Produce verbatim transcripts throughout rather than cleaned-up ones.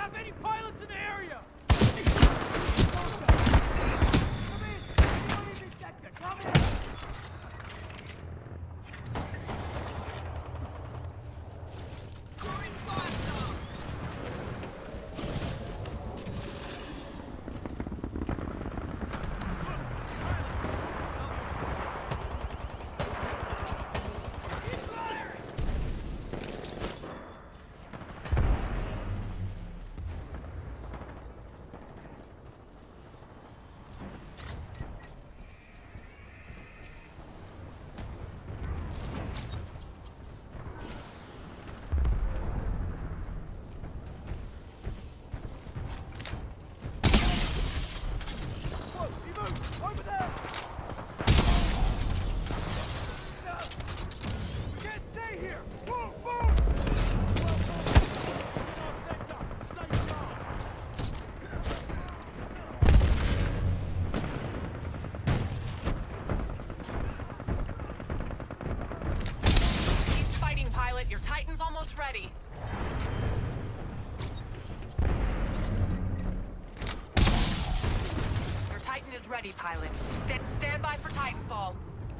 have any pilots in the area! Come in! Anyone in this sector, come in! Going faster! Over there! No! We can't stay here! Move! Move! Sector! Stay strong! Keep fighting, pilot. Your Titan's almost ready. Titan is ready, pilot. Stand, stand by for Titanfall.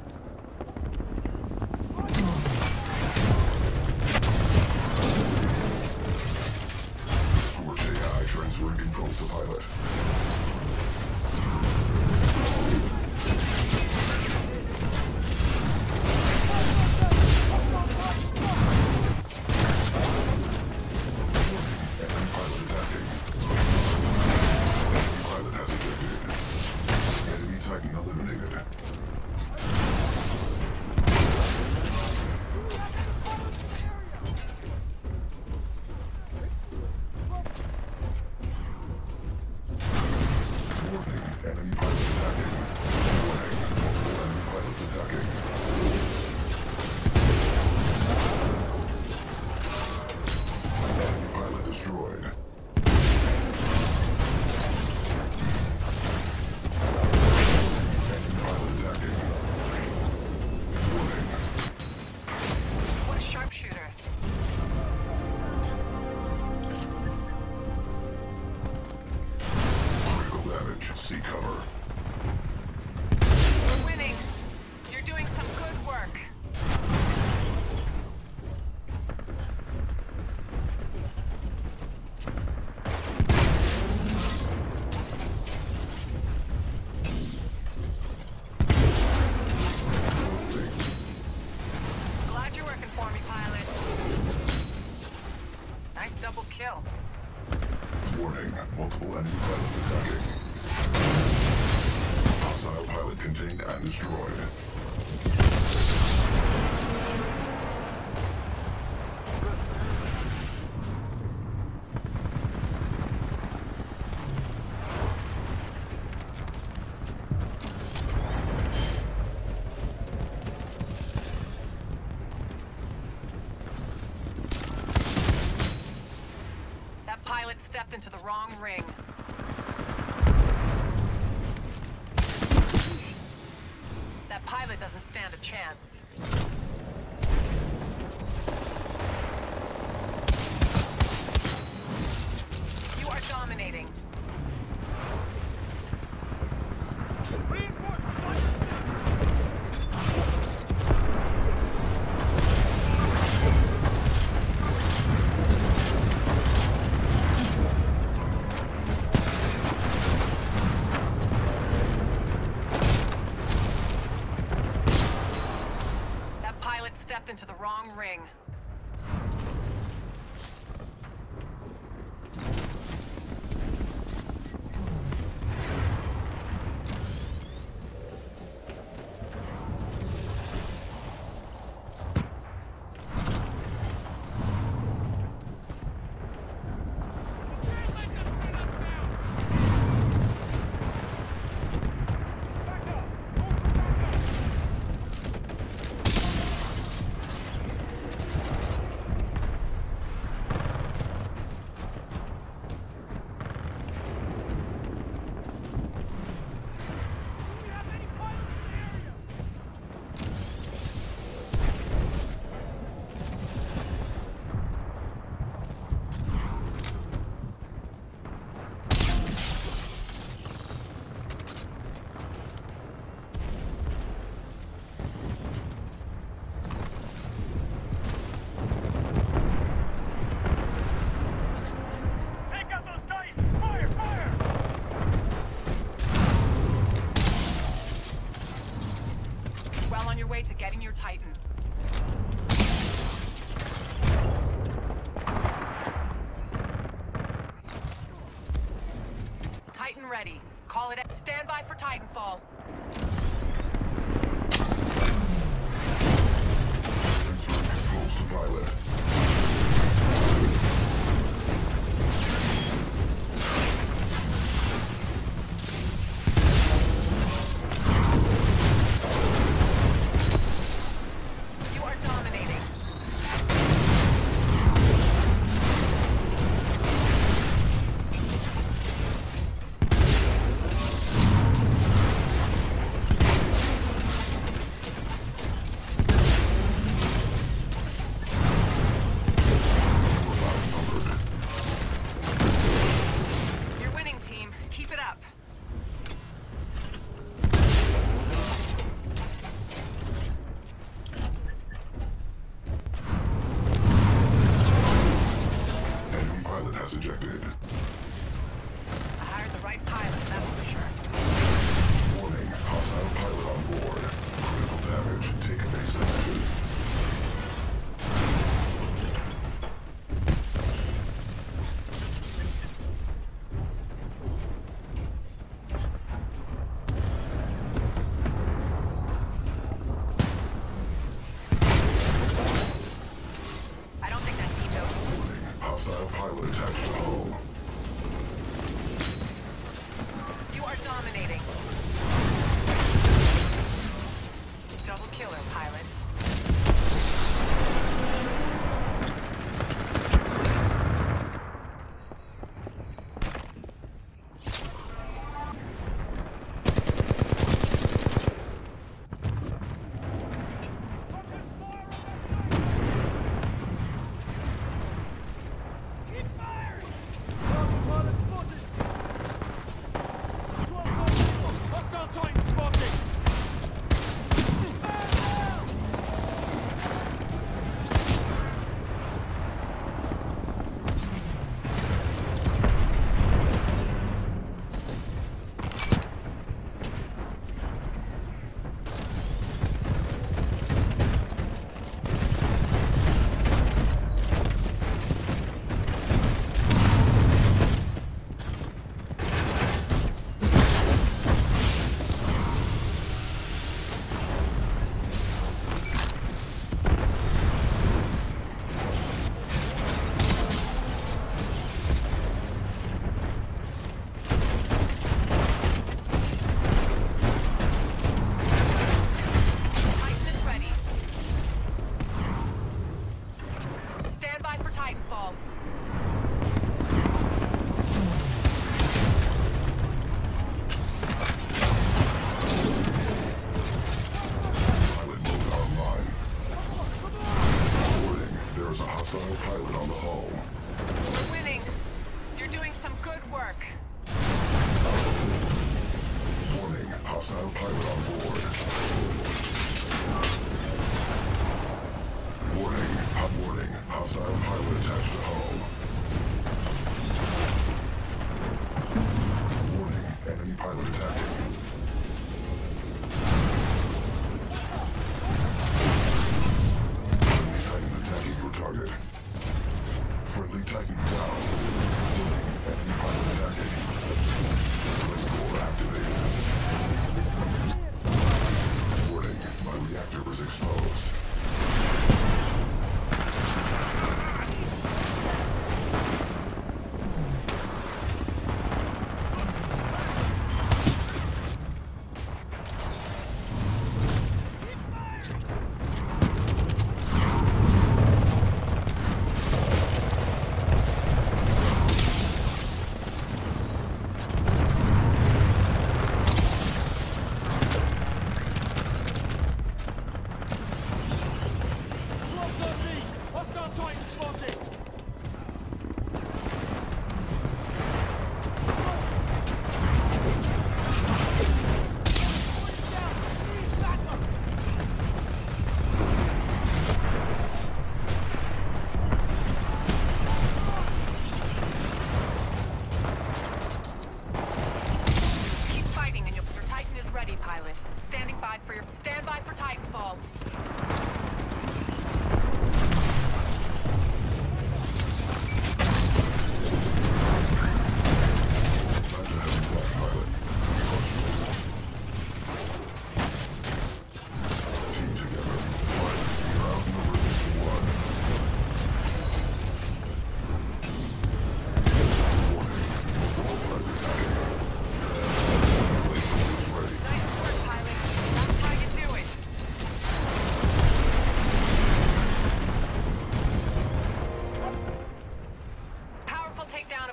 Forge A I transferring controls to pilot. Enemy pilot attacking. Enemy pilot has ejected. Enemy Titan eliminated. Warning, enemy pilot attacking. Warning, multiple enemy pilots attacking. Enemy pilot destroyed. What a sharpshooter. Critical damage. Seek cover. We're winning. You're doing some good work. Glad you're working for me, pilot. Nice double kill. Warning, multiple enemy pilots attacking. Hostile pilot contained and destroyed. That pilot stepped into the wrong ring. That pilot doesn't stand a chance. You are dominating. That pilot stepped into the wrong ring. ready. Call it. Stand by for Titanfall. Transferring controls to pilot. You are dominating. You're winning, team. Keep it up. Enemy pilot has ejected. I hired the right pilot, that's for sure. Warning, hostile pilot on board. Critical damage. Take evasive action. I don't think that team knows. Warning, hostile pilot attached to hull. You are dominating. Double killer, pilot.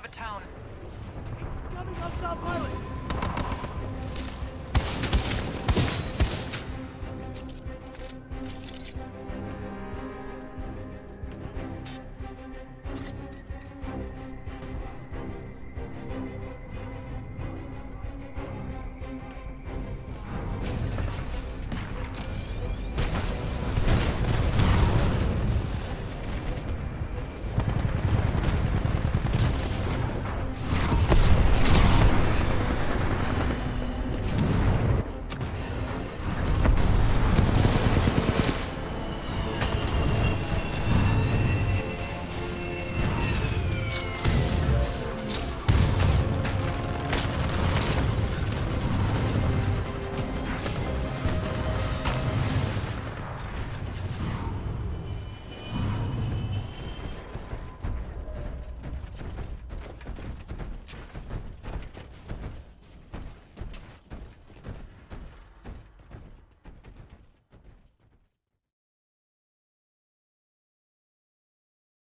a tone. Coming up, top pilot!